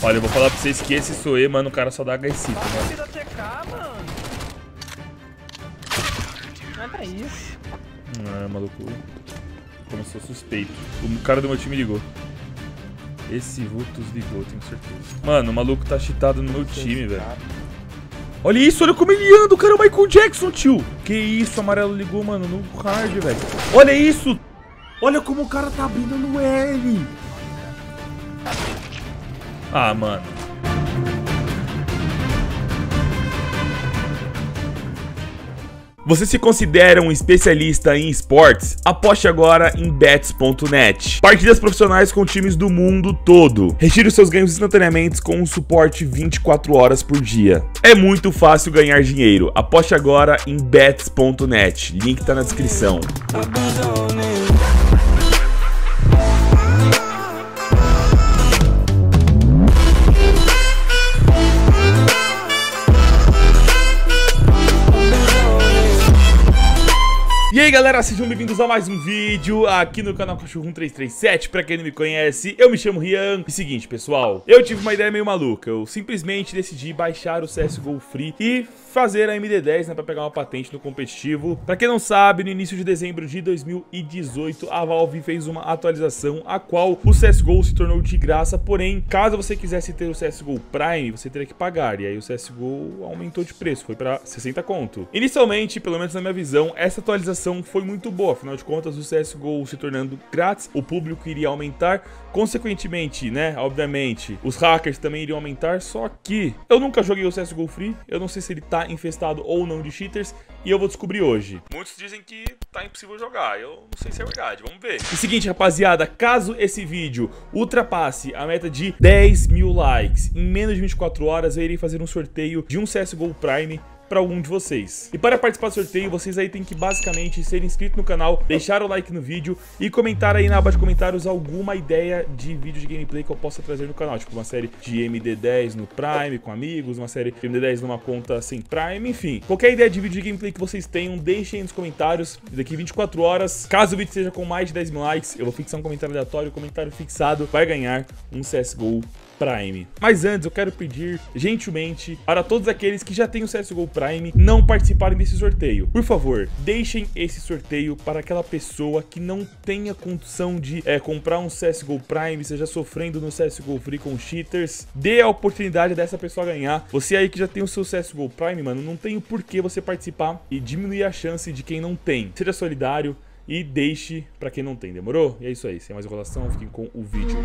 Olha, eu vou falar pra vocês que esse Soe, mano, o cara só dá HC, né? Nada isso. Maluco. Começou suspeito. O cara do meu time ligou. Esse Vultus ligou, tenho certeza. Mano, o maluco tá cheatado no meu time, velho. Olha isso, olha como ele anda, o cara é o Michael Jackson, tio. Que isso, o amarelo ligou, mano, no hard, velho. Olha isso. Olha como o cara tá abrindo no L. Ah, mano. Você se considera um especialista em esportes? Aposte agora em Bets.net. Partidas profissionais com times do mundo todo. Retire os seus ganhos instantaneamente com um suporte 24 horas por dia. É muito fácil ganhar dinheiro. Aposte agora em Bets.net. Link tá na descrição. E aí galera, sejam bem-vindos a mais um vídeo aqui no canal Cachorro 1337. Pra quem não me conhece, eu me chamo Rian. E seguinte pessoal, eu tive uma ideia meio maluca. Eu simplesmente decidi baixar o CSGO Free e fazer a MD10, né, pra pegar uma patente no competitivo. Pra quem não sabe, no início de dezembro de 2018 a Valve fez uma atualização a qual o CSGO se tornou de graça. Porém, caso você quisesse ter o CSGO Prime, você teria que pagar. E aí o CSGO aumentou de preço, foi pra 60 conto. Inicialmente, pelo menos na minha visão, essa atualização foi muito boa, afinal de contas o CSGO se tornando grátis, o público iria aumentar, consequentemente, né, obviamente, os hackers também iriam aumentar, só que eu nunca joguei o CSGO Free, eu não sei se ele tá infestado ou não de cheaters, e eu vou descobrir hoje. Muitos dizem que tá impossível jogar, eu não sei se é verdade, vamos ver. E seguinte, rapaziada, caso esse vídeo ultrapasse a meta de 10 mil likes em menos de 24 horas, eu irei fazer um sorteio de um CSGO Prime para algum de vocês. E para participar do sorteio, vocês aí tem que basicamente ser inscrito no canal, deixar o like no vídeo e comentar aí na aba de comentários alguma ideia de vídeo de gameplay que eu possa trazer no canal, tipo uma série de MD10 no Prime com amigos, uma série de MD10 numa conta sem Prime, enfim. Qualquer ideia de vídeo de gameplay que vocês tenham, deixem aí nos comentários. Daqui 24 horas, caso o vídeo seja com mais de 10 mil likes, eu vou fixar um comentário aleatório, o comentário fixado vai ganhar um CSGO Prime. Mas antes eu quero pedir gentilmente para todos aqueles que já têm o CSGO Prime não participarem desse sorteio. Por favor, deixem esse sorteio para aquela pessoa que não tenha condição de comprar um CSGO Prime, seja sofrendo no CSGO Free com cheaters. Dê a oportunidade dessa pessoa ganhar. Você aí que já tem o seu CSGO Prime, mano, não tem o porquê você participar e diminuir a chance de quem não tem. Seja solidário e deixe para quem não tem, demorou? E é isso aí, sem mais enrolação, fiquem com o vídeo.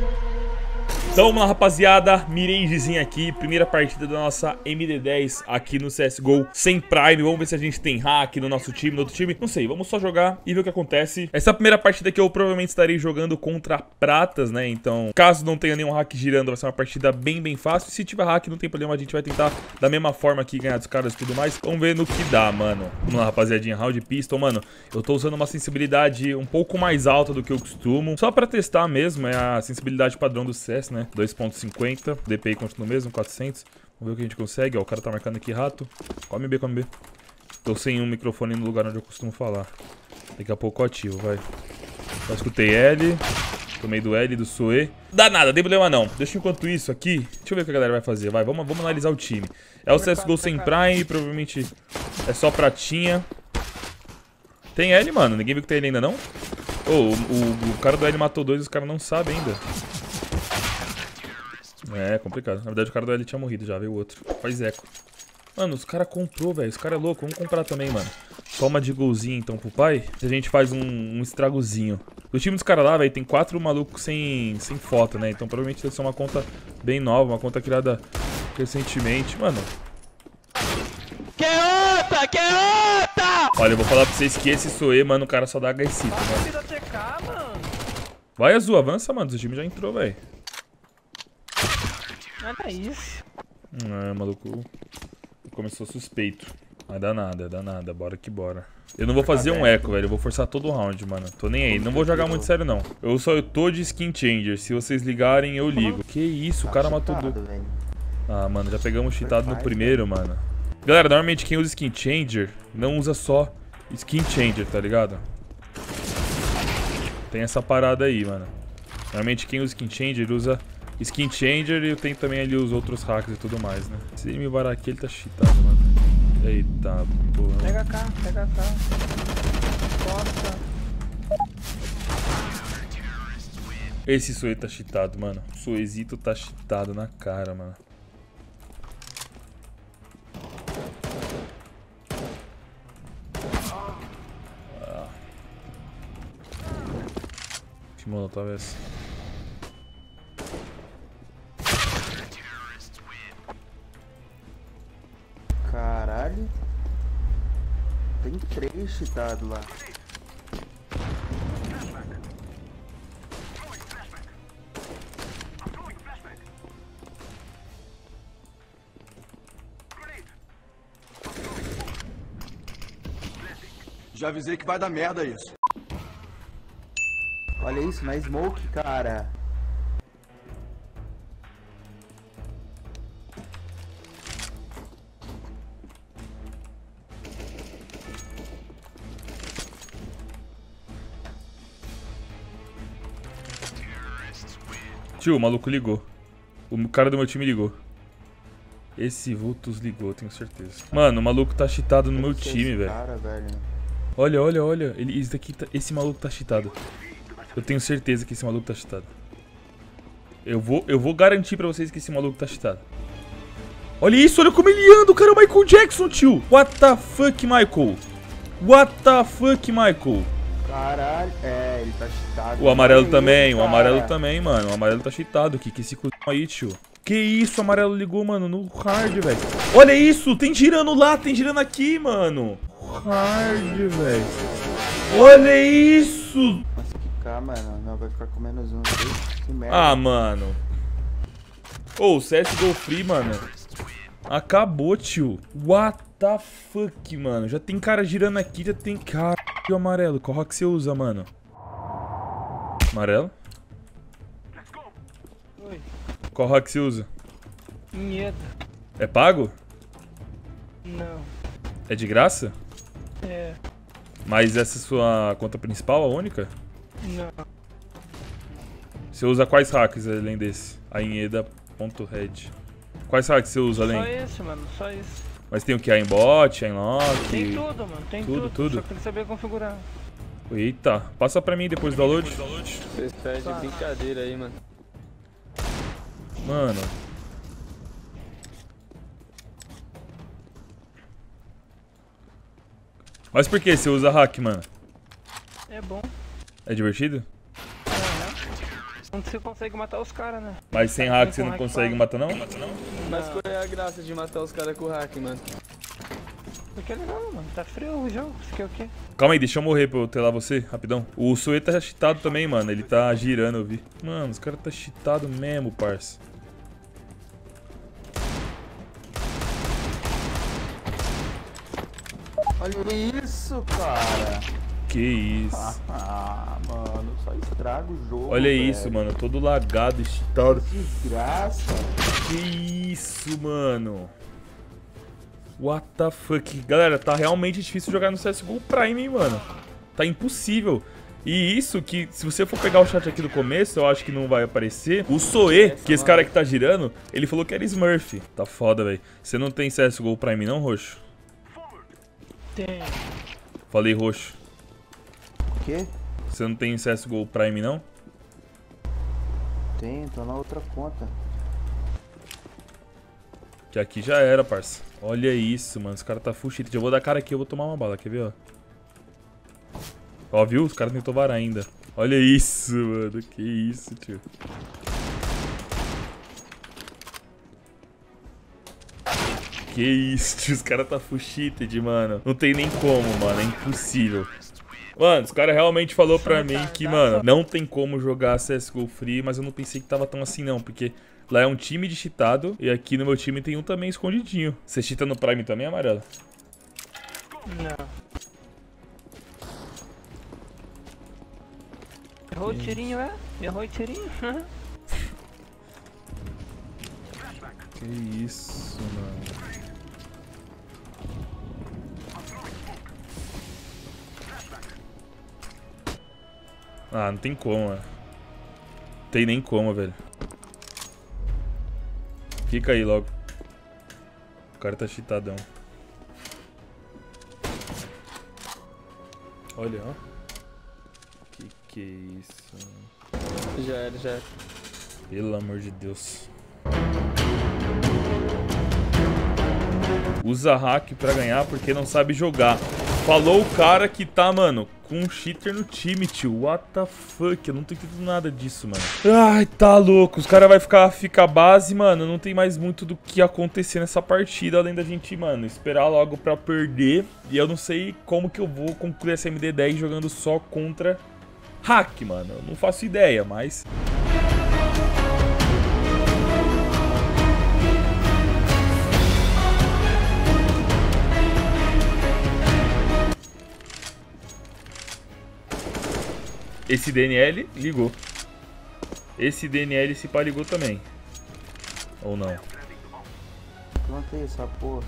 Então vamos lá, rapaziada, Miragezinha aqui, primeira partida da nossa MD10 aqui no CSGO sem Prime. Vamos ver se a gente tem hack no nosso time, no outro time, não sei, vamos só jogar e ver o que acontece. Essa primeira partida aqui eu provavelmente estarei jogando contra pratas, né, então caso não tenha nenhum hack girando vai ser uma partida bem fácil. Se tiver hack não tem problema, a gente vai tentar da mesma forma aqui ganhar dos caras e tudo mais. Vamos ver no que dá, mano. Vamos lá, rapaziadinha, round pistol, mano, eu tô usando uma sensibilidade um pouco mais alta do que eu costumo, só pra testar mesmo, é a sensibilidade padrão do CS, né, 2.50, DPI continua o mesmo, 400. Vamos ver o que a gente consegue, ó, o cara tá marcando aqui rato. Come B, come B. Tô sem um microfone no lugar onde eu costumo falar. Daqui a pouco eu ativo, vai. Só escutei L, tomei do L, do Soe. Dá nada, não tem problema não. Deixa enquanto isso aqui, deixa eu ver o que a galera vai fazer, vai, vamos analisar o time. É o CSGO sem Prime, provavelmente é só pratinha. Tem L, mano, ninguém viu que tem L ainda não? Oh, o cara do L matou dois e os caras não sabem ainda. É complicado. Na verdade o cara do L tinha morrido já, veio o outro. Faz eco. Mano, os caras comprou, velho. Os caras é louco. Vamos comprar também, mano. Toma de golzinho então pro pai. A gente faz um estragozinho. O time dos caras lá, velho, tem 4 malucos sem foto, né? Então provavelmente deve ser uma conta bem nova. Uma conta criada recentemente. Mano. Que outra! Que outra! Olha, eu vou falar pra vocês que esse Soe, mano, o cara só dá HC, né? Vai, Azul, avança, mano. O time já entrou, velho. Nada isso. Maluco. Começou suspeito. Vai dar nada, bora que bora. Eu não vou fazer um eco, velho. Eu vou forçar todo o round, mano. Tô nem aí. Não vou jogar muito sério, não. Eu tô de skin changer. Se vocês ligarem, eu ligo. Que isso, o cara matou do... Ah, mano, já pegamos cheatado no primeiro, mano. Galera, normalmente quem usa skin changer não usa só skin changer, tá ligado? Tem essa parada aí, mano. Normalmente quem usa skin changer usa Skin Changer e eu tenho também ali os outros hacks e tudo mais, né? Se ele me varar aqui, ele tá cheatado, mano. Eita, porra. Pega cá, pega cá. Corta. Esse Soe tá cheatado, mano. O Soezito tá cheatado na cara, mano. Que molotov é essa? Caralho. Tem 3 cheatados lá. Já avisei que vai dar merda isso. Olha isso, na smoke, cara. Tio, o maluco ligou. O cara do meu time ligou. Esse Vultus ligou, tenho certeza. Mano, o maluco tá cheatado no meu time, velho. Olha, olha, olha. Esse maluco tá cheatado. Eu tenho certeza que esse maluco tá cheatado. Eu vou garantir pra vocês que esse maluco tá cheatado. Olha isso, olha como ele anda. O cara é o Michael Jackson, tio. What the fuck, Michael? What the fuck, Michael? Caralho, ele tá cheatado. O amarelo também, o amarelo também, mano. O amarelo tá cheatado aqui. Que esse cuzão aí, tio. Que isso, o amarelo ligou, mano, no hard, velho. Olha isso, tem girando lá, tem girando aqui, mano. Hard, velho. Olha isso. Nossa, ficar, mano. Não, vai ficar com menos um. Que merda. Ah, mano. Ô, o CSGO Free, mano. Acabou, tio. What the fuck, mano. Já tem cara girando aqui, já tem... Caralho, amarelo. Qual rock você usa, mano? Amarelo? Oi. Qual rock você usa? Inheta. É pago? Não. É de graça? É. Mas essa é a sua conta principal, a única? Não. Você usa quais hacks além desse? A Inheda.red. Quais hacks você usa além? Só esse, mano. Só isso. Mas tem o que? A Aimbot, a Inlock? Tem tudo, mano. Tem tudo. Só queria saber configurar. Eita, passa pra mim depois do download. Vocês perdem brincadeira aí, mano. Mano. Mas por que você usa hack, mano? É bom. É divertido? Quando você consegue matar os caras, né? Mas sem hack você não consegue matar, não? Mas qual é a graça de matar os caras com hack, mano? Porque é legal, mano. Tá frio o jogo. Você quer o quê? Calma aí, deixa eu morrer pra eu telar você, rapidão. O Soe tá cheatado também, mano. Ele tá girando, eu vi. Mano, os caras tá cheatado mesmo, parça. Olha isso, cara. Que isso. Mano, só estraga o jogo. Olha velho. isso, mano. Todo lagado, cheatado. Desgraça. Que isso, mano. What the fuck. Galera, tá realmente difícil jogar no CSGO Prime, hein, mano. Tá impossível. E isso que, se você for pegar o chat aqui do começo, eu acho que não vai aparecer. O Soe, que esse cara que tá girando, ele falou que era Smurf. Tá foda, velho. Você não tem CSGO Prime não, Roxo? Tem. Falei roxo. O quê? Você não tem CSGO Prime não? Tem, tô na outra conta. Que aqui já era, parça. Olha isso, mano. Os caras tá full cheat. Eu vou dar cara aqui, eu vou tomar uma bala. Quer ver, ó? Ó, viu? Os caras tentou varar ainda. Olha isso, mano. Que isso, tio. Que isso, tio. Os caras tá full cheated, mano. Não tem nem como, mano. É impossível. Mano, os caras realmente falou pra mim que, mano, não tem como jogar CSGO Free, mas eu não pensei que tava tão assim, não. Porque lá é um time de cheatado e aqui no meu time tem um também escondidinho. Você cheata no Prime também, Amarelo? Não. Errou o tirinho, é? Errou o tirinho? Que isso, mano. Ah, não tem como, mano. Tem nem como, velho. Fica aí logo. O cara tá cheatadão. Olha, ó. Que é isso? Já era, já era. Pelo amor de Deus. Usa hack pra ganhar porque não sabe jogar. Falou o cara que tá, mano, com um cheater no time, tio. What the fuck? Eu não tô entendendo nada disso, mano. Ai, tá louco. Os caras vão ficar base, mano. Não tem mais muito do que acontecer nessa partida, além da gente, mano, esperar logo pra perder. E eu não sei como que eu vou concluir essa MD10 jogando só contra hack, mano. Eu não faço ideia, mas... Esse DNL ligou. Esse DNL se pá ligou também. Ou não? Plantei essa porra.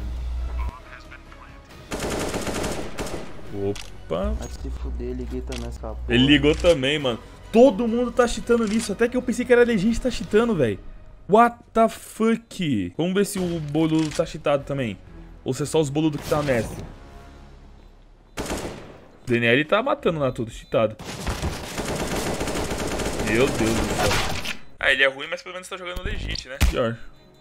Opa. Vai se fuder, liguei também essa porra. Ele ligou também, mano. Todo mundo tá cheatando nisso. Até que eu pensei que era legend tá cheatando, velho. What the fuck? Vamos ver se o boludo tá cheatado também. Ou se é só os boludos que tá mestre. O DNL tá matando lá tudo, cheatado. Meu Deus do céu. Ah, ele é ruim, mas pelo menos tá jogando legit, né? Pior.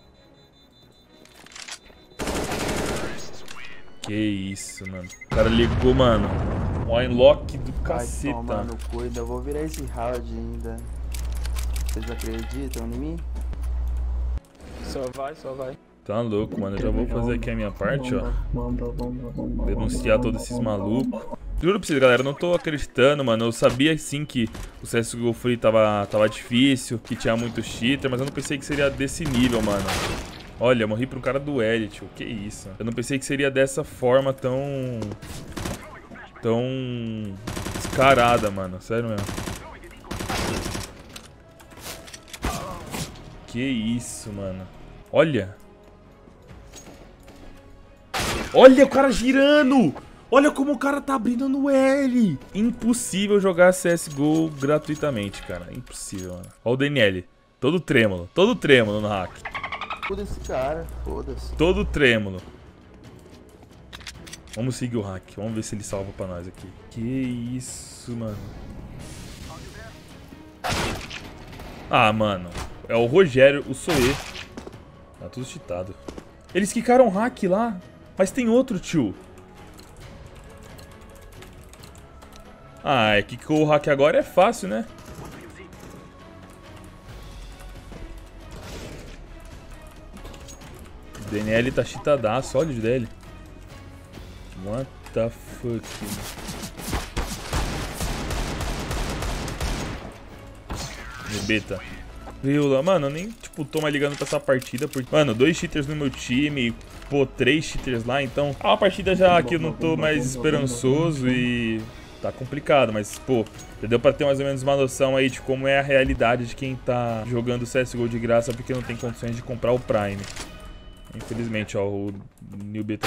Que isso, mano. O cara ligou, mano. Um unlock do caceta. Vai tomar no cu, ainda vou virar esse round ainda. Vocês acreditam em mim? Só vai, só vai. Tá louco, mano. Eu já vou fazer aqui a minha parte, ó. Denunciar todos esses malucos. Juro pra vocês, galera, eu não tô acreditando, mano. Eu sabia sim que o CSGO Free tava difícil, que tinha muito cheater, mas eu não pensei que seria desse nível, mano. Olha, eu morri pro cara do Elite, que isso? Eu não pensei que seria dessa forma tão descarada, mano. Sério mesmo. Que isso, mano. Olha. Olha o cara girando. Olha como o cara tá abrindo no L. Impossível jogar CSGO gratuitamente, cara. Impossível, mano. Olha o DNL. Todo trêmulo no hack. Foda esse cara, foda-se. Todo trêmulo. Vamos seguir o hack. Vamos ver se ele salva pra nós aqui. Que isso, mano. Ah, mano. É o Rogério, o Soe. Tá tudo cheatado. Eles quicaram hack lá. Mas tem outro, tio. Ah, é que o hack agora é fácil, né? O DNL tá cheatadaço, olha o dele. What the fuck? No beta. Viu, mano, eu nem, tipo, tô mais ligando pra essa partida, porque, mano, 2 cheaters no meu time, pô, 3 cheaters lá, então... É uma partida já que eu não tô mais esperançoso e... Tá complicado, mas, pô, já deu pra ter mais ou menos uma noção aí de como é a realidade de quem tá jogando CSGO de graça porque não tem condições de comprar o Prime. Infelizmente, ó, o New Beta.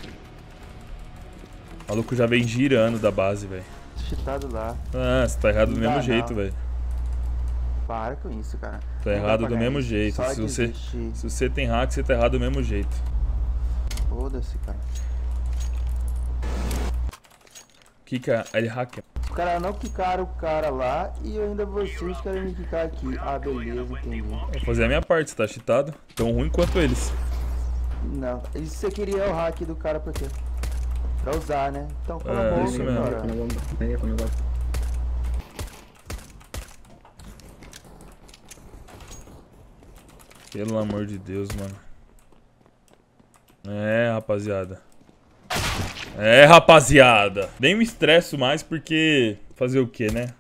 O maluco já vem girando da base, velho. Cheatado lá. Ah, você tá errado do mesmo jeito, velho. Para com isso, cara. Tá errado do mesmo jeito. Se você tem hack, você tá errado do mesmo jeito. Foda-se, cara. Kika, ele hacker. Os caras não quicaram o cara lá e ainda vocês querem me quicar aqui. Ah, beleza, entendi. Vou fazer a minha parte, você tá cheatado? Tão ruim quanto eles. Não, isso você queria o hack do cara por quê? Pra usar, né? Então cala a boca, isso mesmo. cara. Pelo amor de Deus, mano. É, rapaziada. É, rapaziada. Nem me estresso mais porque... Fazer o que, né?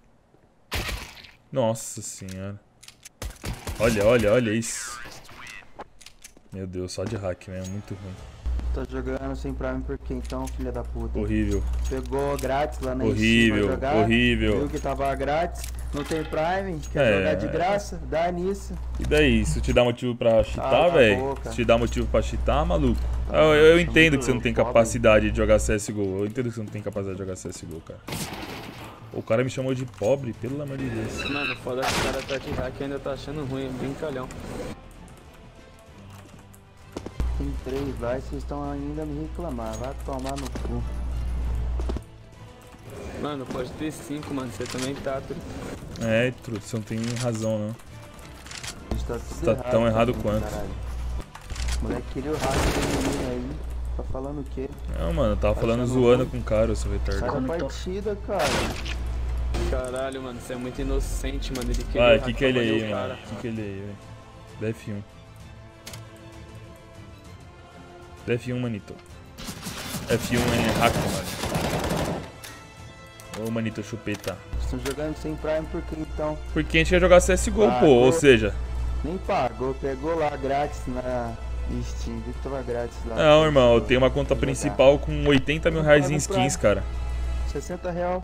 Nossa senhora. Olha isso. Meu Deus, só de hack mesmo, muito ruim. Tá jogando sem Prime por quê então, filha da puta? Horrível. Pegou grátis lá na Horrível, Steam pra jogar, horrível. viu que tava grátis, não tem Prime, quer jogar de graça, dá nisso. E daí, isso te dá motivo pra cheatar, Cala a velho? boca. Se te dá motivo pra cheatar, maluco? Eu entendo que você não tem capacidade de jogar CSGO. Eu entendo que você não tem capacidade de jogar CSGO, cara. O cara me chamou de pobre, pelo amor de Deus. Mano, foda que o cara tá de hack e ainda tá achando ruim, brincalhão. em 3 lá e vocês estão ainda me reclamar. Vai tomar no cu. Mano, pode ter 5, mano. Você também tá, truta. É, truta, você não tem razão, não. A gente tá tudo Você tá errado, tão errado também, quanto. caralho. O moleque queria o hack do menino aí. Tá falando o quê? Não, mano, eu tava falando zoando com o cara, seu Sai retardado. da partida, cara. Caralho, mano. Você é muito inocente, mano. Ele queria Vai, o que hack que ele pra aí, bater o mano? cara. Que ele aí, velho? Def1. Def1, manito. F1 é hack, mano. Ô, manito, chupeta. Estão jogando sem Prime por que então? Porque a gente quer jogar CSGO, pô. Ou seja... Nem pagou, pegou lá grátis na Steam. Viu que tava grátis lá. Não, irmão, eu tenho uma conta Jogar. principal com 80 mil reais em skins, cara. 60 real.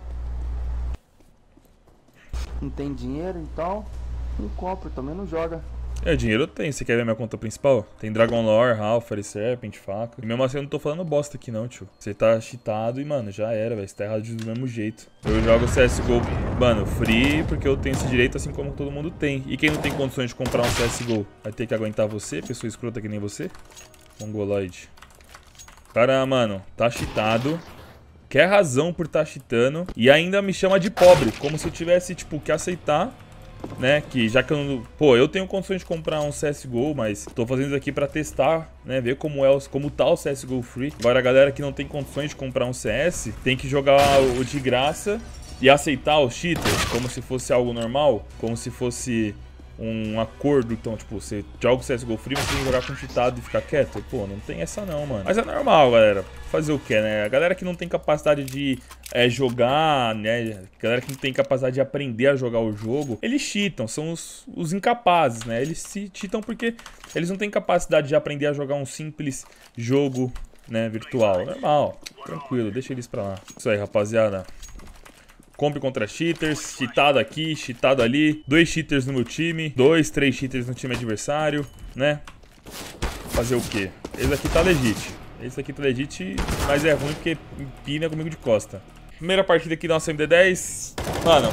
Não tem dinheiro, então não compra, também não joga. É, dinheiro eu tenho. Você quer ver minha conta principal? Tem Dragon Lore, Ralph, Fairy Serpent, faca. E mesmo assim eu não tô falando bosta aqui não, tio. Você tá cheatado e, mano, já era, velho. Você tá errado do mesmo jeito. Eu jogo CSGO, mano, free, porque eu tenho esse direito assim como todo mundo tem. E quem não tem condições de comprar um CSGO vai ter que aguentar você, pessoa escrota que nem você? Mongoloide. Cara, mano, tá cheatado. Quer razão por tá cheatando. E ainda me chama de pobre. Como se eu tivesse, tipo, que aceitar, né, que já que eu não... Pô, eu tenho condições de comprar um CSGO, mas tô fazendo isso aqui pra testar, né, ver como tá o CSGO Free. Agora a galera que não tem condições de comprar um CS tem que jogar o de graça e aceitar os cheaters como se fosse algo normal, como se fosse um acordo. Então, tipo, você joga o CSGO Free, mas tem que jogar com cheatado e ficar quieto. Pô, não tem essa não, mano. Mas é normal, galera. Fazer o que, né? A galera que não tem capacidade de jogar, né? A galera que não tem capacidade de aprender a jogar o jogo, eles cheatam, são os incapazes, né? Eles se cheatam porque eles não têm capacidade de aprender a jogar um simples jogo, né, virtual. Normal, tranquilo, deixa eles pra lá. Isso aí, rapaziada. Compre contra cheaters, cheatado aqui, cheatado ali. 2 cheaters no meu time, 2, 3 cheaters no time adversário, né? Fazer o quê? Esse aqui tá legit. Esse aqui tá legit, mas é ruim porque empina comigo de costa. Primeira partida aqui da nossa MD10. Mano,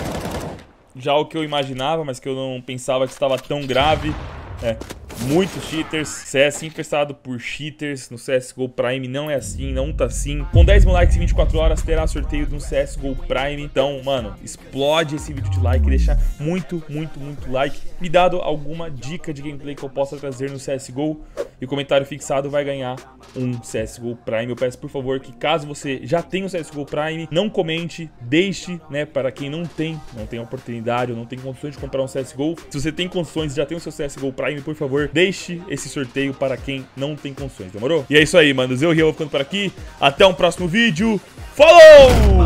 já o que eu imaginava, mas que eu não pensava que estava tão grave. Muitos cheaters, CS infestado por cheaters no CSGO Prime, não é assim, não tá assim. Com 10 mil likes em 24 horas terá sorteio de um CSGO Prime. Então, mano, explode esse vídeo de like, deixa muito like. Me dado alguma dica de gameplay que eu possa trazer no CSGO e comentário fixado vai ganhar um CSGO Prime. Eu peço por favor que caso você já tenha um CSGO Prime, não comente, deixe, né, para quem não tem oportunidade ou não tem condições de comprar um CSGO. Se você tem condições e já tem o seu CSGO Prime, por favor, deixe esse sorteio para quem não tem condições, demorou? E é isso aí, mano. Eu, Rian, vou ficando por aqui. Até um próximo vídeo. Falou!